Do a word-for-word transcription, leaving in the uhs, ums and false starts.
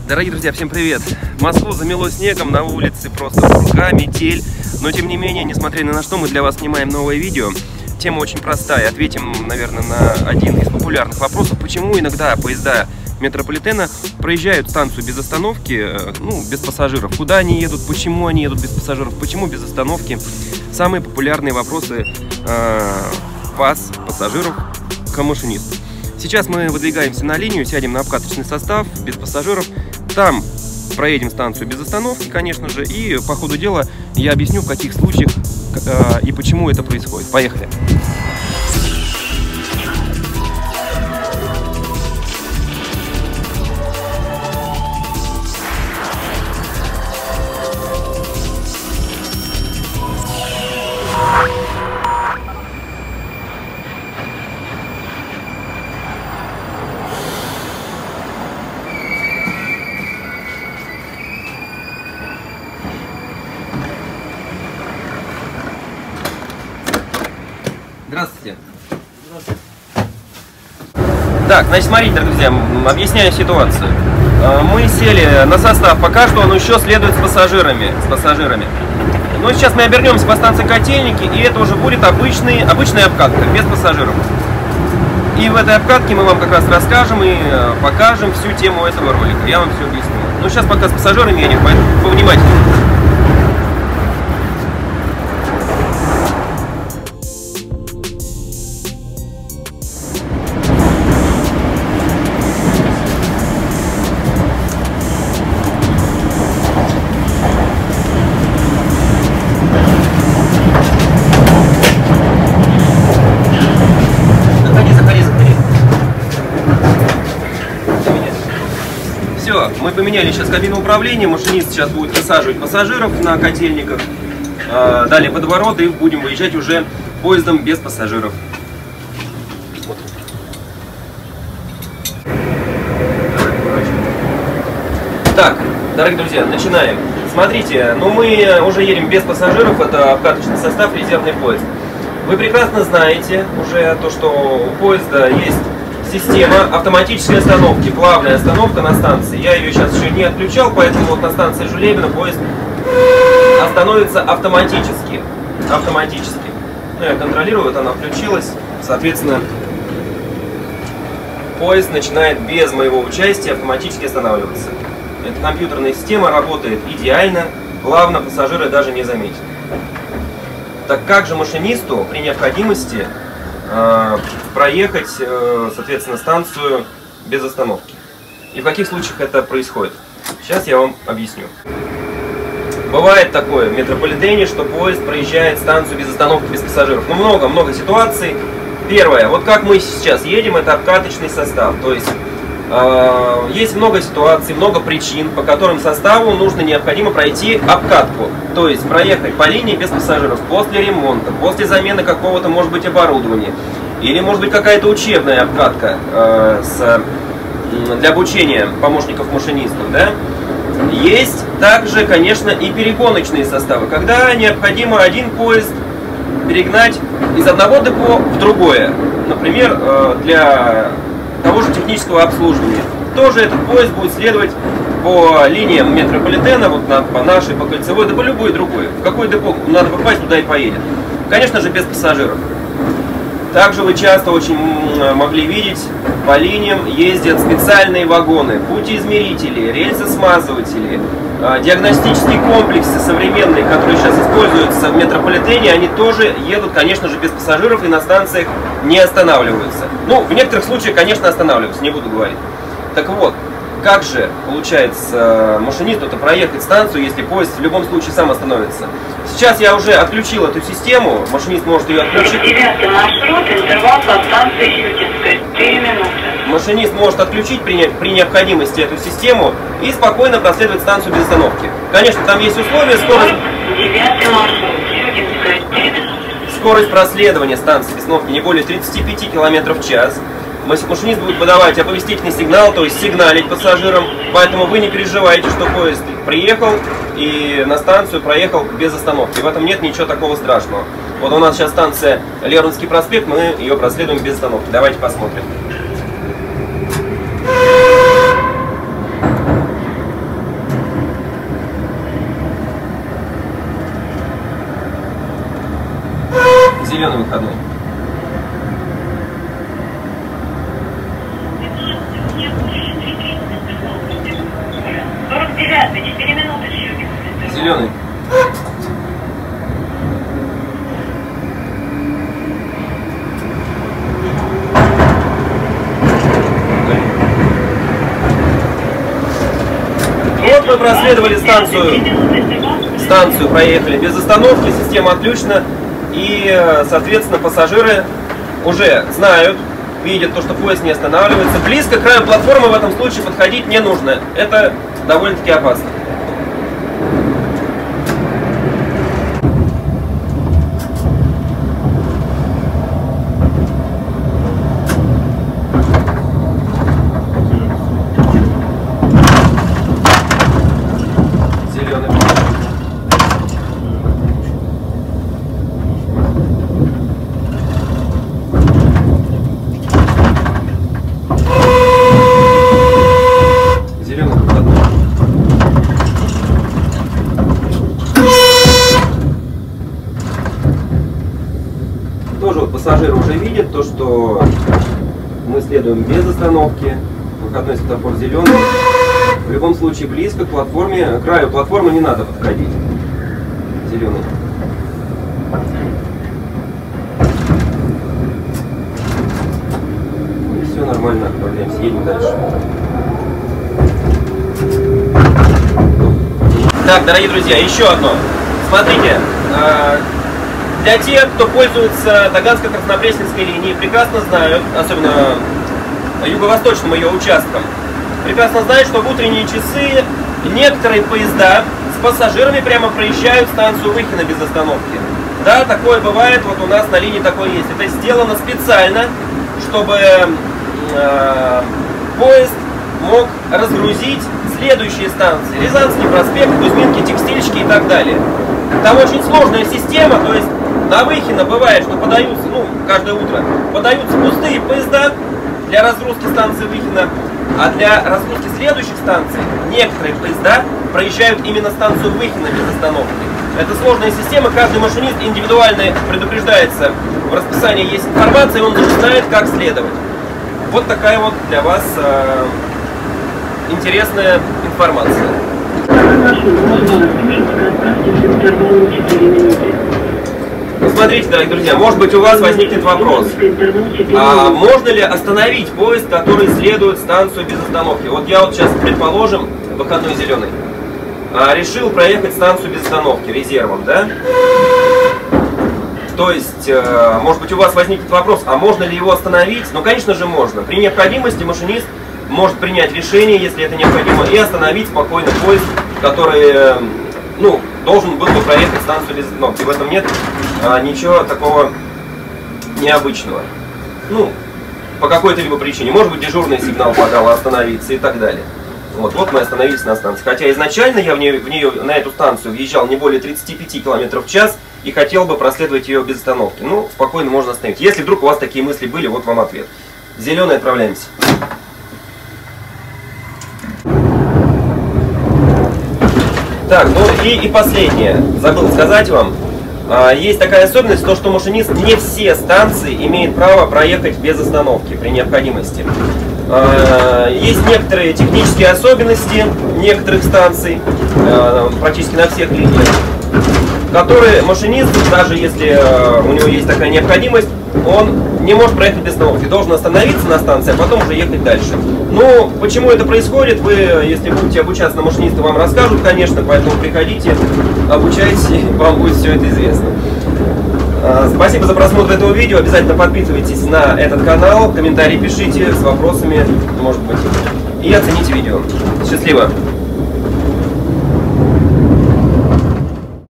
Дорогие друзья, всем привет! Москву замело снегом, на улице просто пурга, метель. Но тем не менее, несмотря ни на что, мы для вас снимаем новое видео. Тема очень простая. Ответим, наверное, на один из популярных вопросов. Почему иногда поезда метрополитена проезжают станцию без остановки, ну, без пассажиров? Куда они едут, почему они едут без пассажиров, почему без остановки? Самые популярные вопросы э, вас, пассажиров, к машинисту. Сейчас мы выдвигаемся на линию, сядем на обкаточный состав без пассажиров. Там проедем станцию без остановки, конечно же, и по ходу дела я объясню, в каких случаях э, и почему это происходит. Поехали! Здравствуйте. Здравствуйте. Так, значит, смотрите, друзья, объясняю ситуацию. Мы сели на состав, пока что он еще следует с пассажирами. С пассажирами. Но сейчас мы обернемся по станции Котельники, и это уже будет обычный, обычная обкатка, без пассажиров. И в этой обкатке мы вам как раз расскажем и покажем всю тему этого ролика. Я вам все объясню. Но сейчас пока с пассажирами едем, поэтому повнимательнее. Мы поменяли сейчас кабину управления, машинист сейчас будет высаживать пассажиров на Котельниках, далее подворот, и будем выезжать уже поездом без пассажиров. Так, дорогие друзья, начинаем. Смотрите, ну мы уже едем без пассажиров, это обкаточный состав, резервный поезд. Вы прекрасно знаете уже то, что у поезда есть система автоматической остановки, плавная остановка на станции. Я ее сейчас еще не отключал, поэтому вот на станции Жулебина поезд остановится автоматически. Автоматически. Ну, я контролирую, вот она включилась. Соответственно, поезд начинает без моего участия автоматически останавливаться. Эта компьютерная система работает идеально, плавно, пассажиры даже не заметят. Так как же машинисту при необходимости проехать, соответственно, станцию без остановки? И в каких случаях это происходит? Сейчас я вам объясню. Бывает такое в метрополитене, что поезд проезжает станцию без остановки, без пассажиров. Ну, много-много ситуаций. Первое, вот как мы сейчас едем, это обкаточный состав. То есть, э, есть много ситуаций, много причин, по которым составу нужно, необходимо пройти обкатку. То есть проехать по линии без пассажиров после ремонта, после замены какого-то, может быть, оборудования. Или, может быть, какая-то учебная обкатка э, с, для обучения помощников машинистов. Да? Есть также, конечно, и перегоночные составы, когда необходимо один поезд перегнать из одного депо в другое. Например, э, для того же технического обслуживания. Тоже этот поезд будет следовать по линиям метрополитена, вот на, по нашей, по кольцевой, да по любой другой. В какой депо надо попасть, туда и поедет. Конечно же, без пассажиров. Также вы часто очень могли видеть, по линиям ездят специальные вагоны, путеизмерители, рельсосмазыватели, диагностические комплексы современные, которые сейчас используются в метрополитене, они тоже едут, конечно же, без пассажиров и на станциях не останавливаются. Ну, в некоторых случаях, конечно, останавливаются, не буду говорить. Так вот, как же получается машинисту это проехать станцию, если поезд в любом случае сам остановится? Сейчас я уже отключил эту систему, машинист может ее отключить. девятый маршрут, интервал по станции Щукинская, четыре минуты. Машинист может отключить при, при необходимости эту систему и спокойно проследовать станцию без остановки. Конечно, там есть условия, скорость... девятый маршрут, Щукинская, четыре минуты. Скорость проследования станции без остановки не более тридцати пяти километров в час. Машинист будет подавать оповестительный сигнал, то есть сигналить пассажирам, поэтому вы не переживайте, что поезд приехал и на станцию проехал без остановки. В этом нет ничего такого страшного. Вот у нас сейчас станция Лернский проспект, мы ее проследуем без остановки. Давайте посмотрим. Зеленый выходной. сорок девятый, четыре минуты Щукинской. Зеленый. Вот мы проследовали станцию, станцию проехали без остановки, система отключена, и, соответственно, пассажиры уже знают, видят то, что поезд не останавливается. Близко к краю платформы в этом случае подходить не нужно. Это довольно-таки опасно. Тоже вот пассажиры уже видят то, что мы следуем без остановки, выходной светофор зеленый. В любом случае близко к платформе, к краю платформы не надо подходить. Зеленый. И все нормально, отправляемся, едем дальше. Так, дорогие друзья, еще одно. Смотрите. Для тех, кто пользуется Таганско-Краснопресненской линией, прекрасно знают, особенно юго-восточным ее участком, прекрасно знают, что в утренние часы некоторые поезда с пассажирами прямо проезжают станцию Выхино без остановки. Да, такое бывает, вот у нас на линии такое есть. Это сделано специально, чтобы э, поезд мог разгрузить следующие станции. Рязанский проспект, Кузьминки, Текстильщики и так далее. Там очень сложная система, то есть на Выхино бывает, что подаются, ну, каждое утро, подаются пустые поезда для разгрузки станции Выхино, а для разгрузки следующих станций некоторые поезда проезжают именно станцию Выхино без остановки. Это сложная система, каждый машинист индивидуально предупреждается, в расписании есть информация, и он уже знает, как следовать. Вот такая вот для вас э, интересная информация. Ну, смотрите, дорогие друзья, может быть, у вас возникнет вопрос, а можно ли остановить поезд, который следует станцию без остановки? Вот я вот сейчас, предположим, выходной зеленый, а, решил проехать станцию без остановки резервом, да? То есть, э, может быть, у вас возникнет вопрос, а можно ли его остановить? Ну, конечно же, можно. При необходимости машинист может принять решение, если это необходимо, и остановить спокойно поезд, который, э, ну, должен был бы проехать станцию без остановки. В этом нет а, ничего такого необычного. Ну, по какой-то либо причине. Может быть, дежурный сигнал подал остановиться и так далее. Вот, вот мы остановились на станции. Хотя изначально я в нее, в нее, на эту станцию въезжал не более тридцати пяти километров в час и хотел бы проследовать ее без остановки. Ну, спокойно можно остановить. Если вдруг у вас такие мысли были, вот вам ответ. Зеленый, отправляемся. Так, ну и, и последнее. Забыл сказать вам. А, есть такая особенность, то, что машинист не все станции имеет право проехать без остановки при необходимости. А, есть некоторые технические особенности некоторых станций, а, практически на всех линиях, которые машинист, даже если а, у него есть такая необходимость, он не может проехать без остановки, должен остановиться на станции, а потом уже ехать дальше. Ну, почему это происходит, вы, если будете обучаться на машиниста, вам расскажут, конечно, поэтому приходите, обучайтесь, и вам будет все это известно. Спасибо за просмотр этого видео, обязательно подписывайтесь на этот канал, комментарии пишите с вопросами, может быть, и оцените видео. Счастливо!